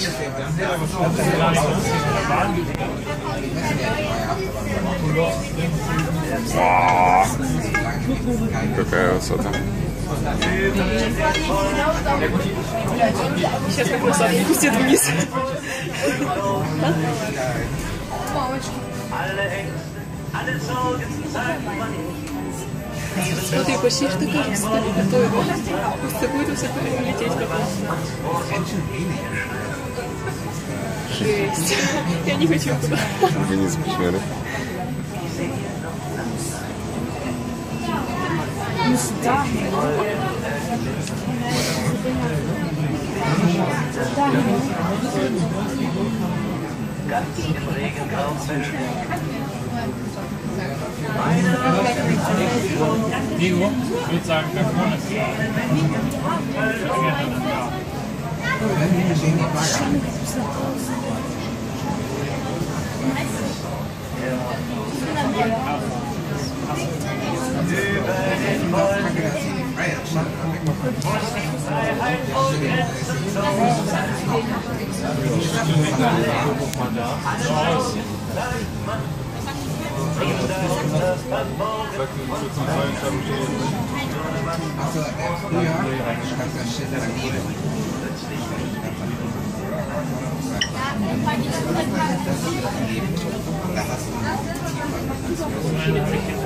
Вау! Какая высота. Сейчас как нас опустит вниз. Смотри, почти что тоже стали готовы. Пусть будет высоко лететь потом. Жесть. Я не хочу туда. Вниз посмотри. Diego, ich würde sagen, da vorne ist Ja.